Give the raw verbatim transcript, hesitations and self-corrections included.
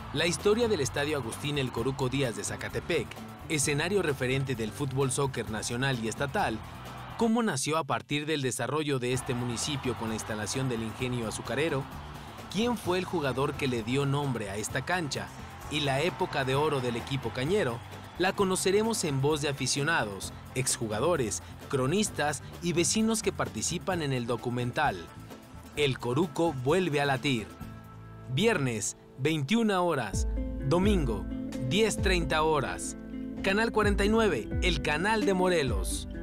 La historia del Estadio Agustín El Coruco Díaz de Zacatepec, escenario referente del fútbol soccer nacional y estatal, cómo nació a partir del desarrollo de este municipio con la instalación del ingenio azucarero, quién fue el jugador que le dio nombre a esta cancha y la época de oro del equipo cañero, la conoceremos en voz de aficionados, exjugadores, cronistas y vecinos que participan en el documental El Coruco vuelve a latir. Viernes, veintiuna horas. Domingo, diez treinta horas. Canal cuarenta y nueve, el canal de Morelos.